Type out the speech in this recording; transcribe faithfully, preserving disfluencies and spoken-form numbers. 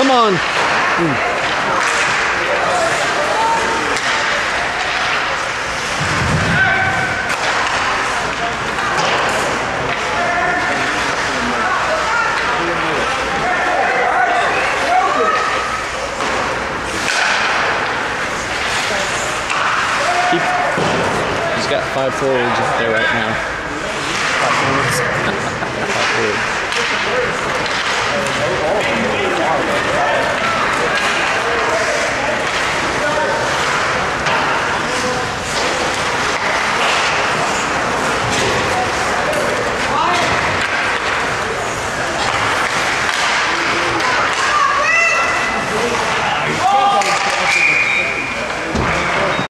Come on. Mm. Keep. He's got five forwards out there right now. Five forwards. Five forwards.